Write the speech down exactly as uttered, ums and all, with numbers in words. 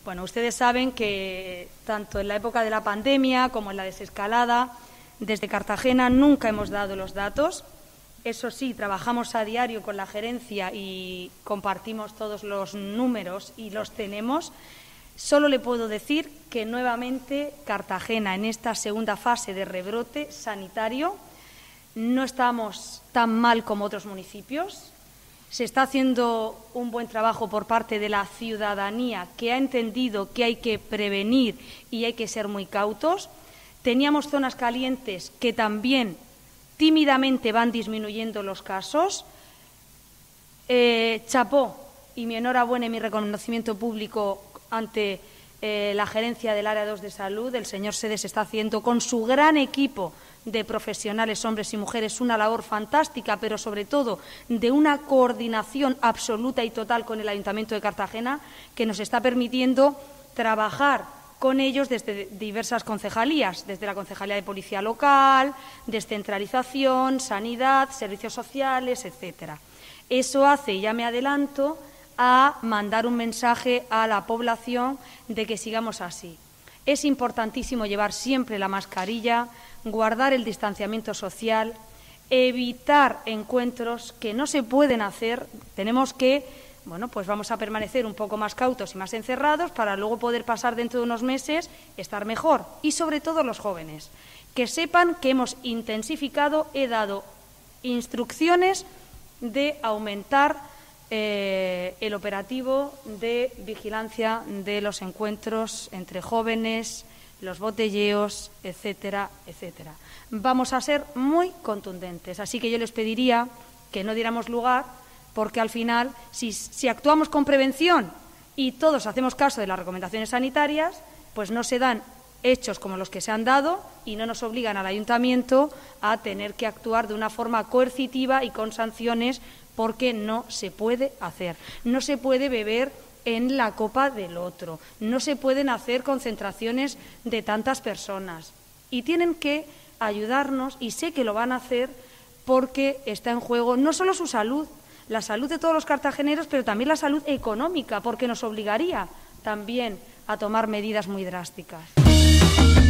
Bueno, ustedes saben que tanto en la época de la pandemia como en la desescalada, desde Cartagena nunca hemos dado los datos. Eso sí, trabajamos a diario con la gerencia y compartimos todos los números y los tenemos. Solo le puedo decir que nuevamente Cartagena, en esta segunda fase de rebrote sanitario, no estamos tan mal como otros municipios. Se está haciendo un buen trabajo por parte de la ciudadanía, que ha entendido que hay que prevenir y hay que ser muy cautos. Teníamos zonas calientes que también tímidamente van disminuyendo los casos. Eh, chapó, y mi enhorabuena y mi reconocimiento público ante eh, la gerencia del área dos de salud. El señor Sedes está haciendo con su gran equipo de profesionales, hombres y mujeres, una labor fantástica, pero sobre todo de una coordinación absoluta y total con el Ayuntamiento de Cartagena, que nos está permitiendo trabajar con ellos desde diversas concejalías, desde la Concejalía de Policía Local, descentralización, sanidad, servicios sociales, etcétera. Eso hace, y ya me adelanto, a mandar un mensaje a la población de que sigamos así. Es importantísimo llevar siempre la mascarilla, guardar el distanciamiento social, evitar encuentros que no se pueden hacer. Tenemos que, bueno, pues vamos a permanecer un poco más cautos y más encerrados para luego poder pasar dentro de unos meses, estar mejor. Y sobre todo los jóvenes, que sepan que hemos intensificado, he dado instrucciones de aumentar Eh, el operativo de vigilancia de los encuentros entre jóvenes, los botelleos, etcétera, etcétera. Vamos a ser muy contundentes, así que yo les pediría que no diéramos lugar, porque al final, si, si actuamos con prevención y todos hacemos caso de las recomendaciones sanitarias, pues no se dan hechos como los que se han dado y no nos obligan al ayuntamiento a tener que actuar de una forma coercitiva y con sanciones, porque no se puede hacer. No se puede beber en la copa del otro, no se pueden hacer concentraciones de tantas personas y tienen que ayudarnos, y sé que lo van a hacer porque está en juego no solo su salud, la salud de todos los cartageneros, pero también la salud económica, porque nos obligaría también a tomar medidas muy drásticas.